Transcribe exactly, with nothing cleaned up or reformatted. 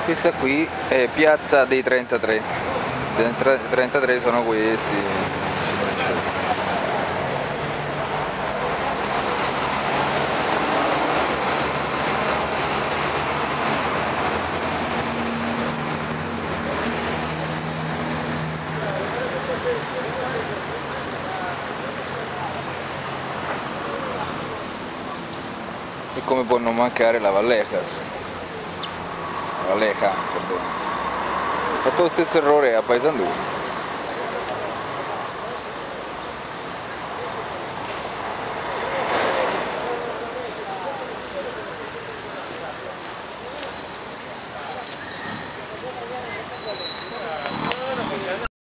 Questa qui è Piazza dei trentatré. I trentatré sono questi. E come può non mancare la Vallecas. La Valleca, perdono. Ho fatto lo stesso errore a Paesandù.